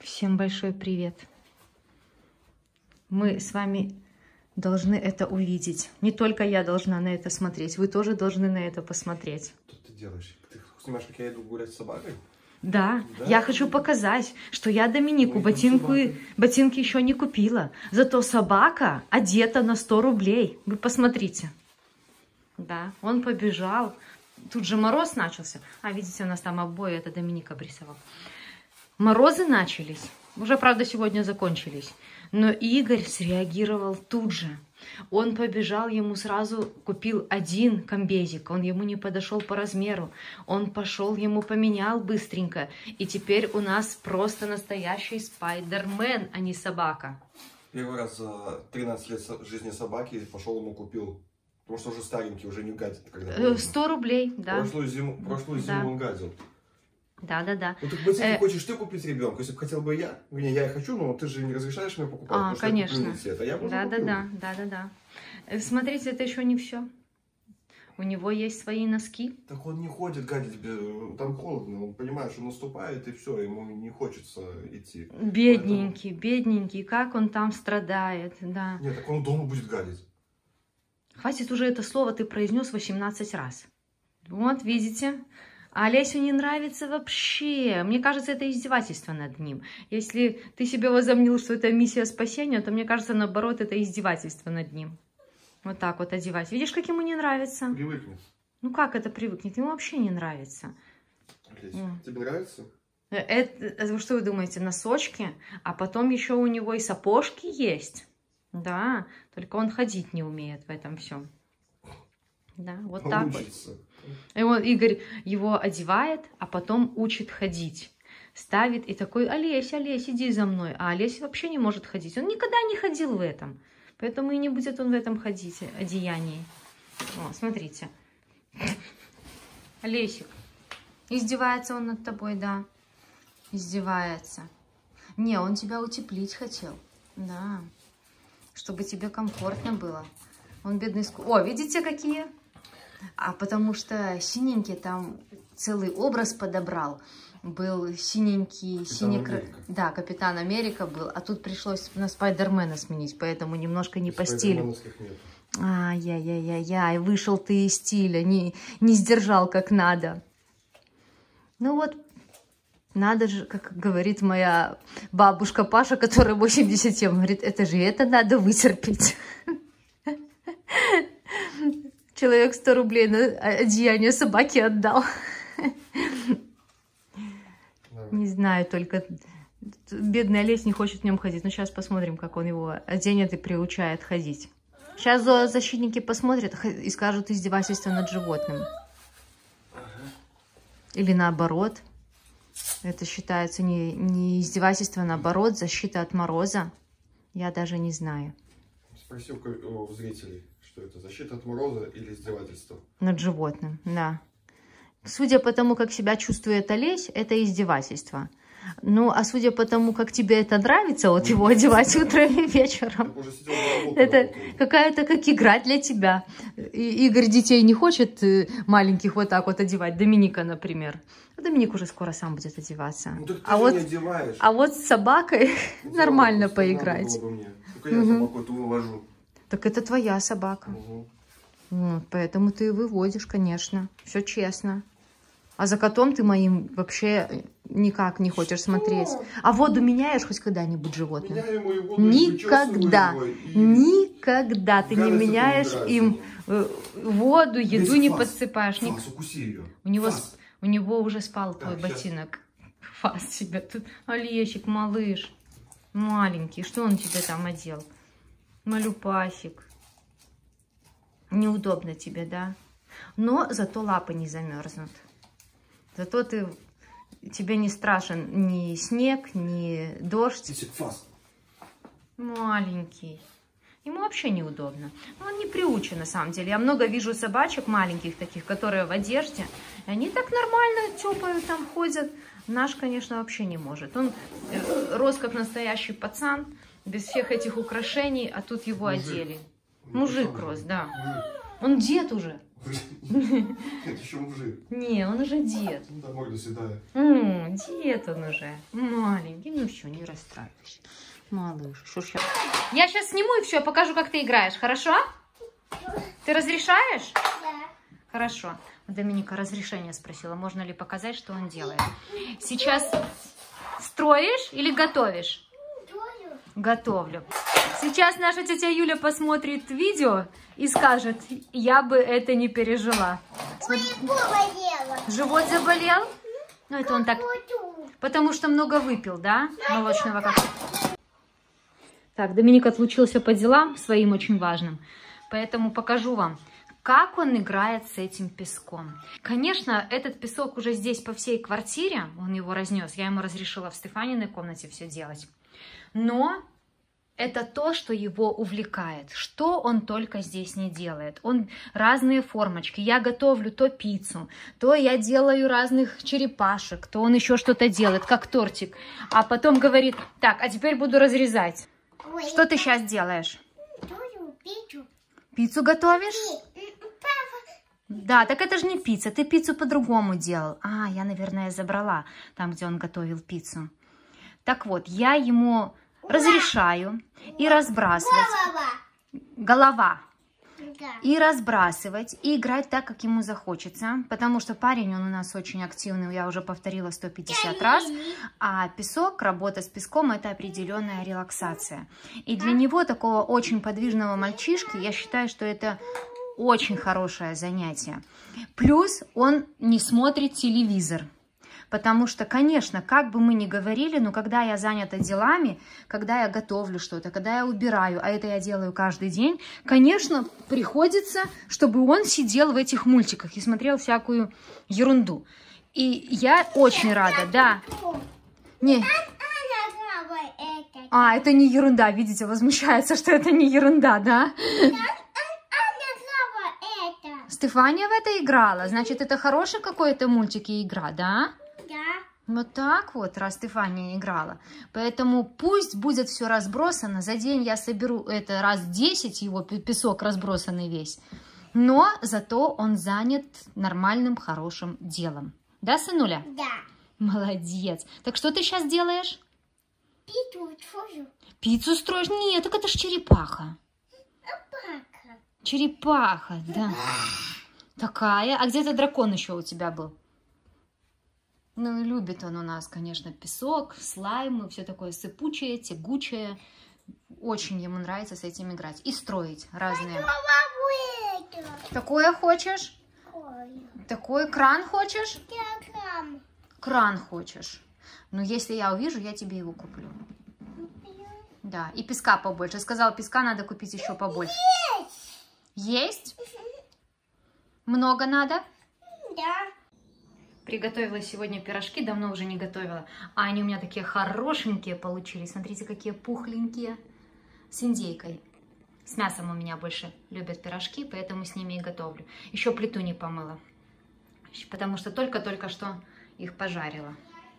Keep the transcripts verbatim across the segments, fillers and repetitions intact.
Всем большой привет. Мы с вами должны это увидеть. Не только я должна на это смотреть, вы тоже должны на это посмотреть. Что ты делаешь? Ты снимаешь, как я иду гулять с собакой? Да, да? Я хочу показать, что я Доминику ботинку, ботинки еще не купила. Зато собака одета на сто рублей. Вы посмотрите. Да, он побежал. Тут же мороз начался. А, видите, у нас там обои, это Доминика обрисовал. Морозы начались. Уже, правда, сегодня закончились. Но Игорь среагировал тут же. Он побежал, ему сразу купил один комбезик. Он ему не подошел по размеру. Он пошел, ему поменял быстренько. И теперь у нас просто настоящий спайдермен, а не собака. Первый раз за тринадцать лет жизни собаки пошел ему купил. Потому что уже старенький, уже не гадит. Когда сто рублей, да. Прошлую зиму, прошлую зиму да. он гадил. Да, да, да. Ну так ботинки э... хочешь ты купить ребенку, если бы хотел бы я. Не, я и хочу, но ты же не разрешаешь мне покупать. А, конечно. Что я а да, да, да, да, да, да. Смотрите, это еще не все. У него есть свои носки. Так он не ходит гадить, там холодно, он понимает, что наступает и все, ему не хочется идти. Бедненький, Поэтому... бедненький, как он там страдает, да. Нет, так он дома будет гадить. Хватит уже это слово, ты произнес восемнадцать раз. Вот, видите. А Олесю не нравится вообще. Мне кажется, это издевательство над ним. Если ты себе возомнил, что это миссия спасения, то мне кажется, наоборот, это издевательство над ним. Вот так вот одевать. Видишь, как ему не нравится? Привыкнет. Ну как это привыкнет? Ему вообще не нравится. Олеся, тебе нравится? Это, что вы думаете, носочки? А потом еще у него и сапожки есть. Да, только он ходить не умеет в этом всем. Да, вот он так учится. Вот. И он, Игорь его одевает, а потом учит ходить. Ставит и такой: Олесь, Олесь, иди за мной. А Олесь вообще не может ходить. Он никогда не ходил в этом. Поэтому и не будет он в этом ходить, одеянии. О, смотрите. Олесик. Издевается он над тобой, да. Издевается. Не, он тебя утеплить хотел. Да. Чтобы тебе комфортно было. Он бедный... О, видите, какие? А потому что синенький там целый образ подобрал. Был синенький... Синий... Да, Капитан Америка был. А тут пришлось на Спайдермена сменить, поэтому немножко не по стилю. Ай-яй-яй-яй-яй, вышел ты из стиля, не, не сдержал как надо. Ну вот, надо же, как говорит моя бабушка Паша, которая восемьдесят семь, говорит, это же это надо вытерпеть. Человек сто рублей на одеяние собаки отдал. Не знаю, только бедный Олесь не хочет в нем ходить. Но сейчас посмотрим, как он его оденет и приучает ходить. Сейчас зоозащитники посмотрят и скажут издевательство над животным. Или наоборот. Это считается не, не издевательство, а наоборот, защита от мороза. Я даже не знаю. Спроси у зрителей, что это, защита от мороза или издевательство? Над животным, да. Судя по тому, как себя чувствует Олесь, это издевательство. Ну, а судя по тому, как тебе это нравится, вот его одевать утром и вечером, это какая-то как игра для тебя. И Игорь детей не хочет маленьких вот так вот одевать. Доминика, например. Доминик уже скоро сам будет одеваться. Ну, так ты а, же вот, не одеваешь. а вот с собакой нормально поиграть. Только я собаку эту вывожу. Так это твоя собака. Угу. Вот, поэтому ты выводишь, конечно. Все честно. А за котом ты моим вообще никак не хочешь Что? смотреть. А воду меняешь хоть когда-нибудь животным? Меняю ему воду, Никогда. Его, и... Никогда ты не меняешь им воду, еду Если не фас, подсыпаешь. Фас, укуси ее. У него, у него уже спал так, твой сейчас. ботинок. Фас себе тут. Олесик, малыш. Маленький. Что он тебе там одел? Малюпасик. Неудобно тебе, да? Но зато лапы не замерзнут. Зато ты, тебе не страшен ни снег, ни дождь. Маленький. Ему вообще неудобно. Он не приучен, на самом деле. Я много вижу собачек маленьких таких, которые в одежде. И они так нормально тёпают там ходят. Наш, конечно, вообще не может. Он рос как настоящий пацан, без всех этих украшений, а тут его Мужик. одели. Мужик рос, да. Он дед уже. Это еще мужик. Не, он уже дед. Ну, домой до свидания. М, дед он уже. Маленький. Ну все, не расстраивайся. Малыш, что сейчас? Я сейчас сниму и все, покажу, как ты играешь, хорошо? Ты разрешаешь? Да. Хорошо. Доминика разрешение спросила, можно ли показать, что он делает. Сейчас строишь или готовишь? Готовлю. Готовлю. Сейчас наша тетя Юля посмотрит видео и скажет, я бы это не пережила. Ой, поболела. Живот заболел? Ну, это он так... Потому что много выпил, да? Молочного коктейля. Так, Доминик отлучился по делам своим очень важным. Поэтому покажу вам, как он играет с этим песком. Конечно, этот песок уже здесь по всей квартире. Он его разнес. Я ему разрешила в Стефаниной комнате все делать. Но это то, что его увлекает. Что он только здесь не делает. Он разные формочки. Я готовлю то пиццу, то я делаю разных черепашек, то он еще что-то делает, как тортик. А потом говорит, так, а теперь буду разрезать. Ой, Что ты сейчас делаешь? готовлю пиццу. Пиццу готовишь? И, папа, Да, так это же не пицца. Ты пиццу по-другому делал. А, я, наверное, забрала там, где он готовил пиццу. Так вот, я ему разрешаю и разбрасывать. голова. Голова. Да. И разбрасывать, и играть так, как ему захочется. Потому что парень, он у нас очень активный, я уже повторила сто пятьдесят раз. А песок, работа с песком, это определенная релаксация. И для него, такого очень подвижного мальчишки, я считаю, что это очень хорошее занятие. Плюс он не смотрит телевизор. Потому что, конечно, как бы мы ни говорили, но когда я занята делами, когда я готовлю что-то, когда я убираю, а это я делаю каждый день, конечно, приходится, чтобы он сидел в этих мультиках и смотрел всякую ерунду. И я очень рада, да. Не. А, это не ерунда, видите, возмущается, что это не ерунда, да? Стефания в это играла, значит, это хороший какой-то мультик и игра, да? Да. Вот так вот, раз Стефания играла. Поэтому пусть будет все разбросано. За день я соберу это раз десять, его песок разбросанный весь. Но зато он занят нормальным, хорошим делом. Да, сынуля? Да. Молодец. Так что ты сейчас делаешь? Пиццу тоже. Пиццу строишь? Нет, так это ж черепаха. Собака. Черепаха, да. Такая. А где-то дракон еще у тебя был? Ну, любит он у нас, конечно, песок, слаймы, все такое сыпучее, тягучее. Очень ему нравится с этим играть. И строить разные. Такое хочешь? Такой кран хочешь? Диаграмм. Кран хочешь. Ну, если я увижу, я тебе его куплю. Да, и песка побольше. Сказал, песка надо купить еще побольше. Есть? Много надо? Да. Приготовила сегодня пирожки, давно уже не готовила. А они у меня такие хорошенькие получились. Смотрите, какие пухленькие. С индейкой. С мясом у меня больше любят пирожки, поэтому с ними и готовлю. Еще плиту не помыла, потому что только-только что их пожарила.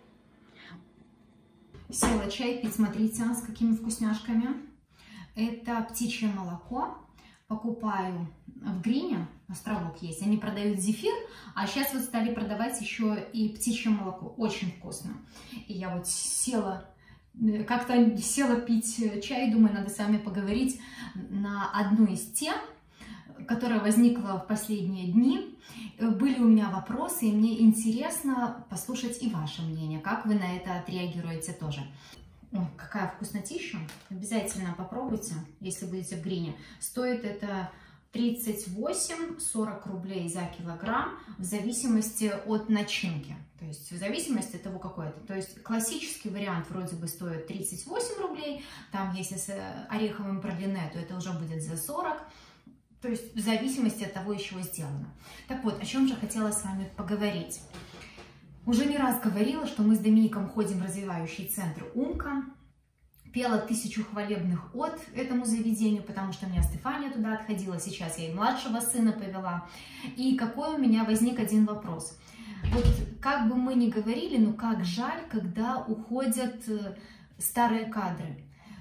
Села чай пить, смотрите, с какими вкусняшками. Это птичье молоко. Покупаю в Грине, островок есть, они продают зефир, а сейчас вот стали продавать еще и птичье молоко, очень вкусно. И я вот села, как-то села пить чай, думаю, надо с вами поговорить на одну из тем, которая возникла в последние дни. Были у меня вопросы, и мне интересно послушать и ваше мнение, как вы на это отреагируете тоже. Ой, какая вкуснотища. Обязательно попробуйте, если будете в Грине. Стоит это тридцать восемь — сорок рублей за килограмм, в зависимости от начинки. То есть в зависимости от того, какой это. То есть классический вариант вроде бы стоит тридцать восемь рублей. Там, если с ореховым пралине, то это уже будет за сорок. То есть в зависимости от того, из чего сделано. Так вот, о чем же хотела с вами поговорить. Уже не раз говорила, что мы с Домиником ходим в развивающий центр «Умка». Пела тысячу хвалебных от этому заведению, потому что у меня Стефания туда отходила. Сейчас я и младшего сына повела. И какой у меня возник один вопрос. Вот как бы мы ни говорили, но как жаль, когда уходят старые кадры.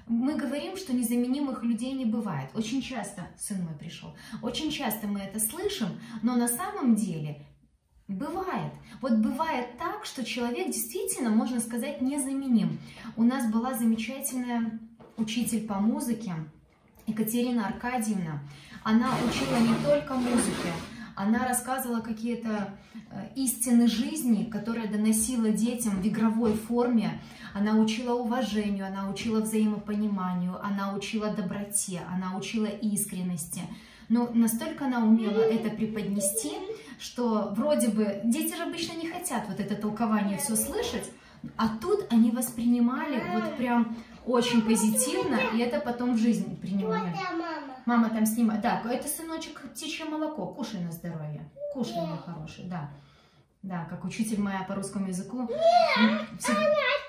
Мы говорим, что незаменимых людей не бывает. Очень часто, сын мой пришел, очень часто мы это слышим, но на самом деле бывает. Вот бывает так, что человек действительно, можно сказать, незаменим. У нас была замечательная учитель по музыке Екатерина Аркадьевна. Она учила не только музыке, она рассказывала какие-то истины жизни, которые доносила детям в игровой форме. Она учила уважению, она учила взаимопониманию, она учила доброте, она учила искренности. Но настолько она умела это преподнести, что вроде бы дети же обычно не хотят вот это толкование все слышать, а тут они воспринимали вот прям очень позитивно, и это потом в жизни принимали. Мама там снимает. Да, это, сыночек, птичье молоко. Кушай на здоровье. Кушай, мой хороший, да. Да, как учитель моя по русскому языку. Всегда,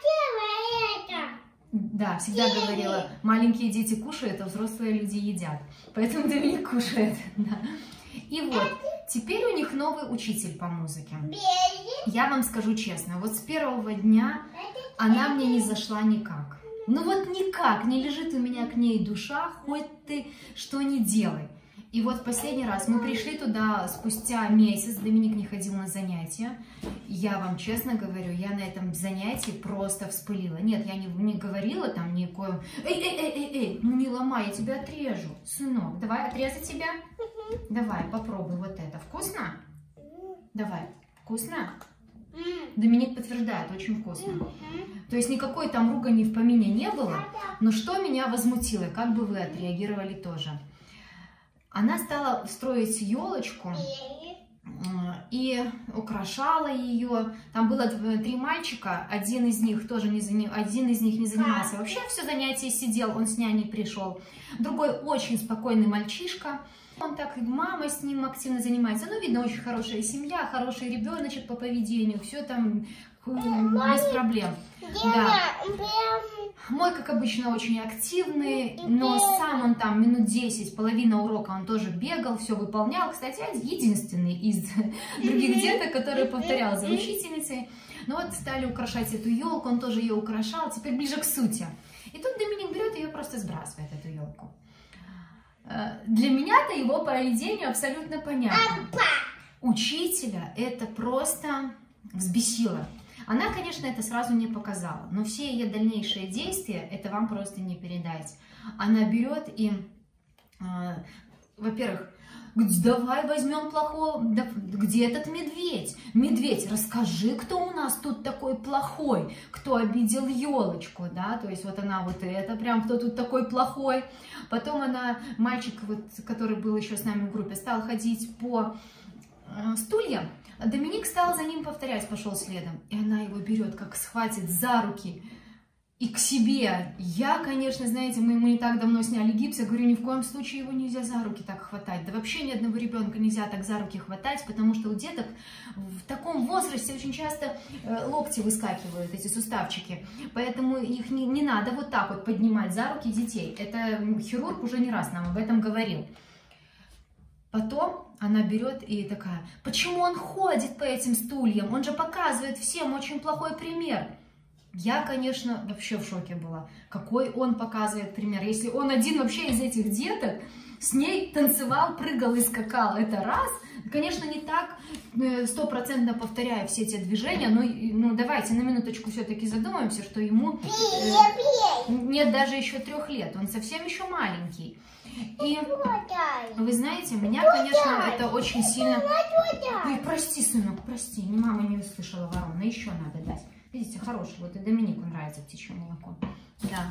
да, всегда говорила, маленькие дети кушают, а взрослые люди едят. Поэтому Доминик кушает. Да. И вот, теперь у них новый учитель по музыке. Я вам скажу честно, вот с первого дня она мне не зашла никак. Ну вот никак, не лежит у меня к ней душа, хоть ты что ни делай. И вот в последний раз мы пришли туда спустя месяц, Доминик не ходил на занятия. Я вам честно говорю, я на этом занятии просто вспылила. Нет, я не, не говорила там никакое... Эй, эй, эй, эй, эй, ну не ломай, я тебя отрежу. Сынок, давай отрезать тебя? Давай, попробуй вот это. Вкусно? Давай, вкусно? Доминик подтверждает, очень вкусно. То есть никакой там ругани в помине не было, но что меня возмутило, как бы вы отреагировали тоже. Она стала строить елочку и украшала ее. Там было три мальчика, один из них тоже не заним... один из них не занимался. Вообще все занятие сидел, он с няней пришел. Другой очень спокойный мальчишка. Он так, мама с ним активно занимается. Ну, видно, очень хорошая семья, хороший ребеночек по поведению. Все там без проблем. Да. Мой, как обычно, очень активный, но сам он там минут десять, половина урока он тоже бегал, все выполнял. Кстати, единственный из других деток, который повторял за учительницей. Ну вот стали украшать эту елку, он тоже ее украшал. Теперь ближе к сути. И тут Доминик берет и ее просто сбрасывает, эту елку. Для меня-то его поведение абсолютно понятно. Учителя это просто взбесило. Она, конечно, это сразу не показала, но все ее дальнейшие действия, это вам просто не передать. Она берет и, э, во-первых, давай возьмем плохого, да, где этот медведь? Медведь, расскажи, кто у нас тут такой плохой, кто обидел елочку, да, то есть вот она вот это, прям кто тут такой плохой. Потом она, мальчик, вот, который был еще с нами в группе, стал ходить по э, стульям. Доминик стал за ним повторять, пошел следом. И она его берет, как схватит за руки и к себе. Я, конечно, знаете, мы ему не так давно сняли гипс, я говорю, ни в коем случае его нельзя за руки так хватать. Да вообще ни одного ребенка нельзя так за руки хватать, потому что у деток в таком возрасте очень часто локти выскакивают, эти суставчики. Поэтому их не, не надо вот так вот поднимать за руки детей. Это хирург уже не раз нам об этом говорил. Потом она берет и такая, почему он ходит по этим стульям? Он же показывает всем очень плохой пример. Я, конечно, вообще в шоке была. Какой он показывает пример? Если он один вообще из этих деток с ней танцевал, прыгал и скакал, это раз. Конечно, не так стопроцентно повторяя все эти движения, но ну, давайте на минуточку все-таки задумаемся, что ему э, нет даже еще трех лет, он совсем еще маленький. И вы знаете, меня, конечно, это очень сильно... Ой, прости, сынок, прости, мама не услышала ворона, еще надо дать. Видите, хороший, вот и Доминику нравится птичье молоко. Да.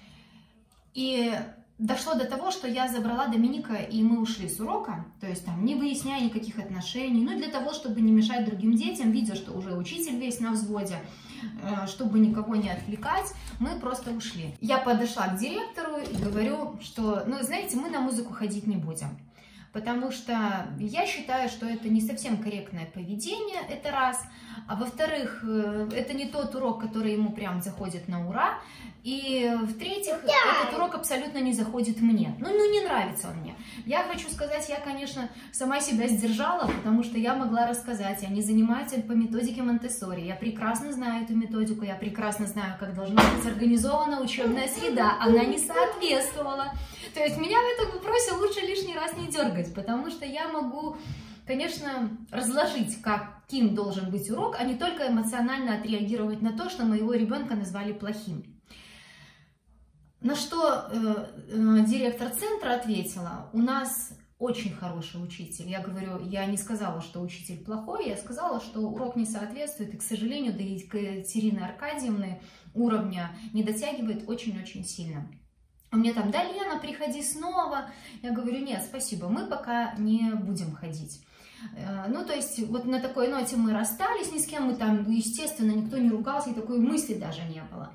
И дошло до того, что я забрала Доминика, и мы ушли с урока, то есть там не выясняя никаких отношений, ну для того, чтобы не мешать другим детям, видя, что уже учитель весь на взводе, чтобы никого не отвлекать, мы просто ушли. Я подошла к директору и говорю, что, ну знаете, мы на музыку ходить не будем. потому что я считаю, что это не совсем корректное поведение, это раз, а во-вторых, это не тот урок, который ему прям заходит на ура, и в-третьих, этот урок абсолютно не заходит мне, ну, ну не нравится он мне. Я хочу сказать, я, конечно, сама себя сдержала, потому что я могла рассказать, они занимаются по методике Монтессори, я прекрасно знаю эту методику, я прекрасно знаю, как должна быть организована учебная среда, она не соответствовала. То есть меня в этом вопросе лучше лишний раз не дергать, потому что я могу, конечно, разложить, каким должен быть урок, а не только эмоционально отреагировать на то, что моего ребенка назвали плохим. На что э, э, директор центра ответила: у нас очень хороший учитель. Я говорю, я не сказала, что учитель плохой, я сказала, что урок не соответствует, и, к сожалению, до Екатерины Аркадьевны уровня не дотягивает очень-очень сильно. А мне там: да, Лена, приходи снова. Я говорю: нет, спасибо, мы пока не будем ходить. Ну, то есть, вот на такой ноте мы расстались, ни с кем мы там, естественно, никто не ругался, и такой мысли даже не было.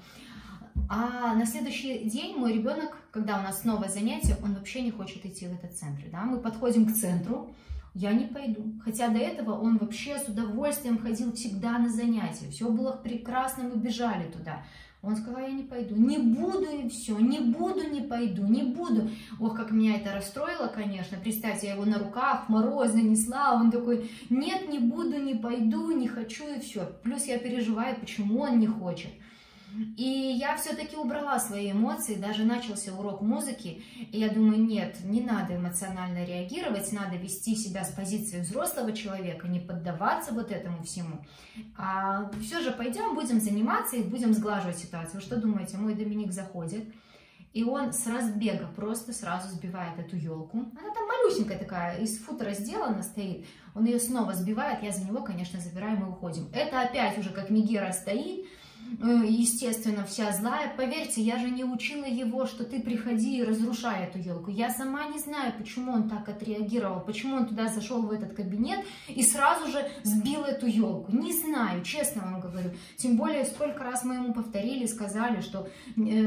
А на следующий день мой ребенок, когда у нас снова занятие, он вообще не хочет идти в этот центр. Да? Мы подходим к центру, я не пойду. Хотя до этого он вообще с удовольствием ходил всегда на занятия. Все было прекрасно, мы бежали туда. Он сказал: я не пойду, не буду, и все, не буду, не пойду, не буду. Ох, как меня это расстроило, конечно. Представьте, я его на руках в мороз занесла, он такой: нет, не буду, не пойду, не хочу, и все. Плюс я переживаю, почему он не хочет. И я все-таки убрала свои эмоции, даже начался урок музыки, и я думаю, нет, не надо эмоционально реагировать, надо вести себя с позиции взрослого человека, не поддаваться вот этому всему. А все же пойдем, будем заниматься и будем сглаживать ситуацию. Вы что думаете, мой Доминик заходит, и он с разбега просто сразу сбивает эту елку. Она там малюсенькая такая, из футера сделана, стоит. Он ее снова сбивает, я за него, конечно, забираю, мы уходим. Это опять уже как Мегера стоит, естественно, вся злая. Поверьте, я же не учила его, что ты приходи и разрушай эту елку. Я сама не знаю, почему он так отреагировал, почему он туда зашел в этот кабинет и сразу же сбил эту елку. Не знаю, честно вам говорю. Тем более, сколько раз мы ему повторили, сказали, что э,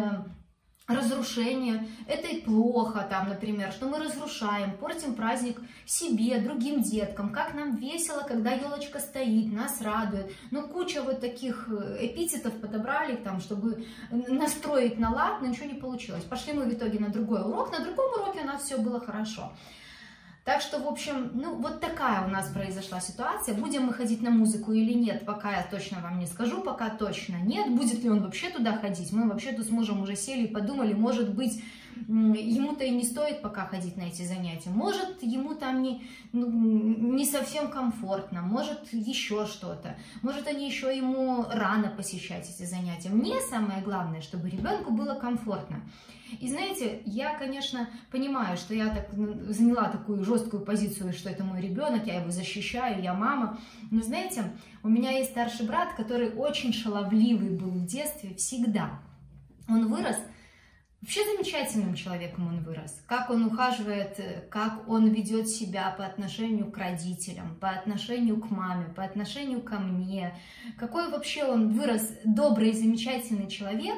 разрушение это и плохо, там, например, что мы разрушаем, портим праздник себе, другим деткам, как нам весело, когда елочка стоит, нас радует. Но куча вот таких эпитетов подобрали, там, чтобы настроить на лад, но ничего не получилось. Пошли мы в итоге на другой урок, на другом уроке у нас все было хорошо. Так что, в общем, ну, вот такая у нас произошла ситуация. Будем мы ходить на музыку или нет, пока я точно вам не скажу, пока точно нет. Будет ли он вообще туда ходить? Мы вообще тут с мужем уже сели и подумали, может быть, ему-то и не стоит пока ходить на эти занятия. Может, ему там не, ну, не совсем комфортно, может, еще что-то. Может, они еще ему рано посещать эти занятия. Мне самое главное, чтобы ребенку было комфортно. И знаете, я, конечно, понимаю, что я так заняла такую жесткую позицию, что это мой ребенок, я его защищаю, я мама. Но знаете, у меня есть старший брат, который очень шаловливый был в детстве всегда. Он вырос, вообще замечательным человеком он вырос. Как он ухаживает, как он ведет себя по отношению к родителям, по отношению к маме, по отношению ко мне. Какой вообще он вырос добрый, замечательный человек.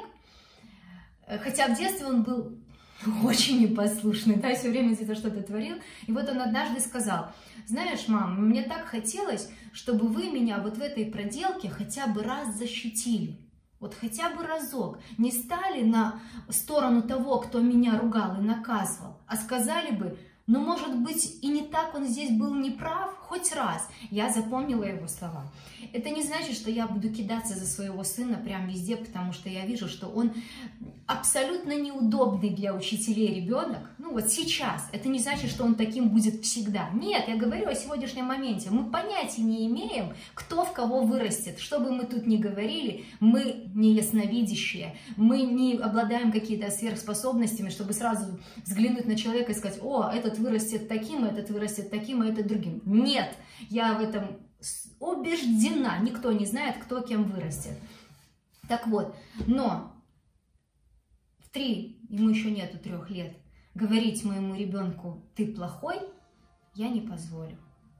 Хотя в детстве он был очень непослушный, да, все время где-то что-то творил. И вот он однажды сказал: знаешь, мам, мне так хотелось, чтобы вы меня вот в этой проделке хотя бы раз защитили. Вот хотя бы разок. Не стали на сторону того, кто меня ругал и наказывал, а сказали бы: ну, может быть, и не так он здесь был неправ, хоть раз. Я запомнила его слова. Это не значит, что я буду кидаться за своего сына прям везде, потому что я вижу, что он абсолютно неудобный для учителей ребенок. Ну, вот сейчас. Это не значит, что он таким будет всегда. Нет, я говорю о сегодняшнем моменте. Мы понятия не имеем, кто в кого вырастет. Что бы мы тут ни говорили, мы не ясновидящие, мы не обладаем какими-то сверхспособностями, чтобы сразу взглянуть на человека и сказать: о, этот вырастет таким, этот вырастет таким, а этот другим. Нет, я в этом убеждена. Никто не знает, кто кем вырастет. Так вот, но в три, ему еще нету трех лет, говорить моему ребенку: ты плохой, я не позволю.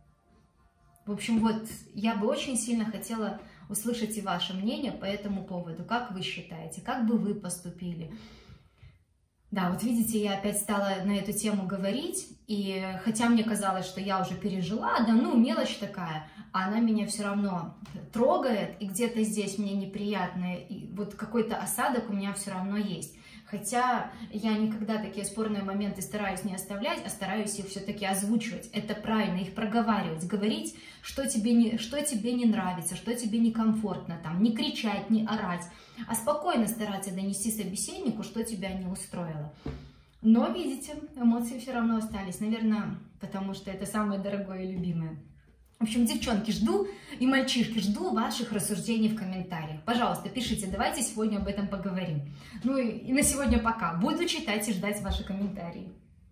В общем, вот я бы очень сильно хотела услышать и ваше мнение по этому поводу. Как вы считаете, как бы вы поступили? Да, вот видите, я опять стала на эту тему говорить, и хотя мне казалось, что я уже пережила, да ну, мелочь такая, она меня все равно трогает, и где-то здесь мне неприятно, и вот какой-то осадок у меня все равно есть. Хотя я никогда такие спорные моменты стараюсь не оставлять, а стараюсь их все-таки озвучивать. Это правильно, их проговаривать, говорить, что тебе, не, что тебе не нравится, что тебе некомфортно, там, не кричать, не орать, а спокойно стараться донести собеседнику, что тебя не устроило. Но, видите, эмоции все равно остались, наверное, потому что это самое дорогое и любимое. В общем, девчонки, жду, и мальчишки, жду ваших рассуждений в комментариях. Пожалуйста, пишите, давайте сегодня об этом поговорим. Ну и, и на сегодня пока. Буду читать и ждать ваши комментарии.